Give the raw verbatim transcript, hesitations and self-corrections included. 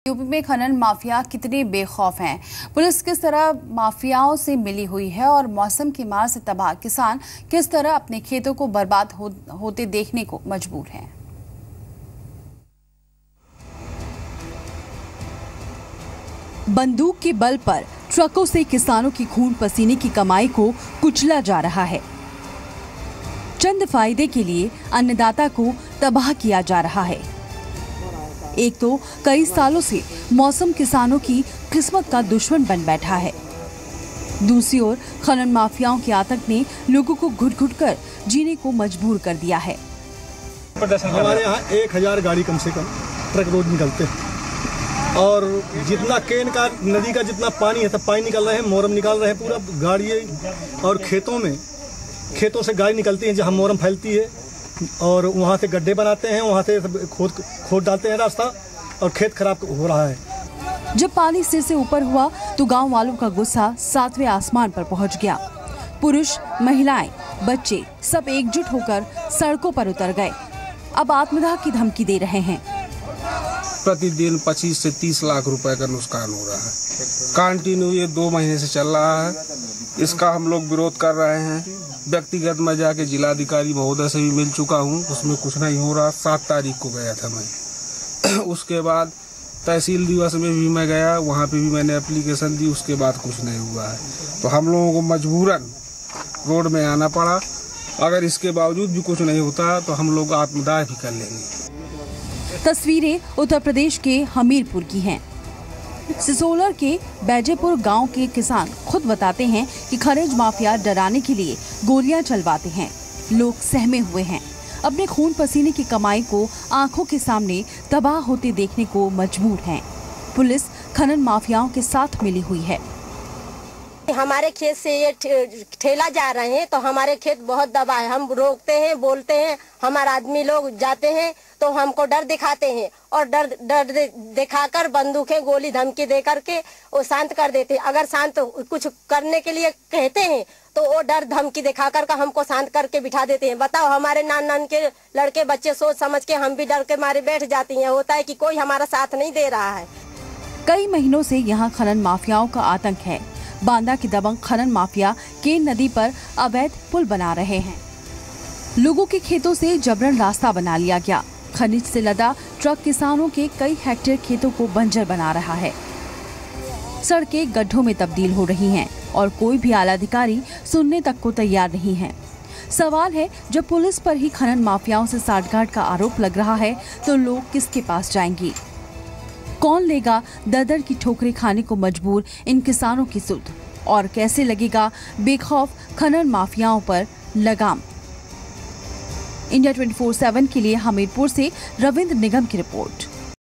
UP में खनन mafia कितने बेखौफ हैं, पुलिस किस तरह माफियाओं से मिली हुई है और मौसम की मार से तबाह किसान किस तरह अपने खेतों को बर्बाद हो, होते देखने को मजबूर हैं। बंदूक के बल पर ट्रकों से किसानों की खून पसीने की कमाई को कुचला जा रहा है। चंद फायदे के लिए अन्नदाता को तबाह किया जा रहा है। एक तो कई सालों से मौसम किसानों की किस्मत का दुश्मन बन बैठा है। दूसरी ओर खनन माफियाओं के आतंक ने लोगों को घुट-घुट कर जीने को मजबूर कर दिया है। हमारे यहाँ एक हजार गाड़ी कम से कम ट्रक रोज निकलते हैं और जितना केन का नदी का जितना पानी है सब पानी निकल रहे हैं, मोरम निकाल रहे हैं पूरा गाड़ी। और खेतों में खेतों से गाड़ी निकलती है जहाँ मोरम फैलती है और वहाँ से गड्ढे बनाते हैं, वहाँ से खोद खोद डालते हैं रास्ता और खेत खराब हो रहा है। जब पानी सिर से ऊपर हुआ तो गांव वालों का गुस्सा सातवें आसमान पर पहुंच गया। पुरुष, महिलाएं, बच्चे सब एकजुट होकर सड़कों पर उतर गए। अब आत्मदाह की धमकी दे रहे हैं। प्रतिदिन पच्चीस से तीस लाख रुपए का नुकसान हो रहा है। कंटिन्यू ये दो महीने से चल रहा है। इसका हम लोग विरोध कर रहे हैं। व्यक्तिगत मैं जाके जिलाधिकारी महोदय से भी मिल चुका हूँ, उसमें कुछ नहीं हो रहा। सात तारीख को गया था मैं। उसके बाद तहसील दिवस में भी मैं गया, वहाँ पे भी मैंने एप्लीकेशन दी, उसके बाद कुछ नहीं हुआ है। तो हम लोगों को मजबूरन रोड में आना पड़ा। अगर इसके बावजूद भी कुछ नहीं होता तो हम लोग आत्मदाह भी कर लेंगे। तस्वीरें उत्तर प्रदेश के हमीरपुर की हैं। सिसोलर के बैजेपुर गांव के किसान खुद बताते हैं कि खनिज माफिया डराने के लिए गोलियां चलवाते हैं। लोग सहमे हुए हैं, अपने खून पसीने की कमाई को आंखों के सामने तबाह होते देखने को मजबूर हैं। पुलिस खनन माफियाओं के साथ मिली हुई है। हमारे खेत से ये ठेला जा रहे हैं तो हमारे खेत बहुत दबा है। हम रोकते हैं, बोलते हैं, हमारे आदमी लोग जाते हैं तो हमको डर दिखाते हैं और डर डर दिखाकर बंदूकें गोली धमकी दे करके वो शांत कर देते हैं। अगर शांत कुछ करने के लिए कहते हैं तो वो डर धमकी दिखा कर हमको शांत करके बिठा देते हैं। बताओ, हमारे नान नान के लड़के बच्चे सोच समझ के हम भी डर के मारे बैठ जाती हैं। होता है कि कोई हमारा साथ नहीं दे रहा है। कई महीनों से यहाँ खनन माफियाओं का आतंक है। बांदा की दबंग खनन माफिया केन नदी पर अवैध पुल बना रहे हैं। लोगों के खेतों से जबरन रास्ता बना लिया गया। खनिज से लदा ट्रक किसानों के कई हेक्टेयर खेतों को बंजर बना रहा है। सड़कें गड्ढों में तब्दील हो रही हैं और कोई भी आला अधिकारी सुनने तक को तैयार नहीं है। सवाल है, जब पुलिस पर ही खनन माफियाओं से साठगांठ का आरोप लग रहा है तो लोग किसके पास जाएंगे? कौन लेगा दर-दर की ठोकरें खाने को मजबूर इन किसानों की सुध? और कैसे लगेगा बेखौफ खनन माफियाओं पर लगाम? इंडिया ट्वेंटी फोर सेवन के लिए हमीरपुर से रविंद्र निगम की रिपोर्ट।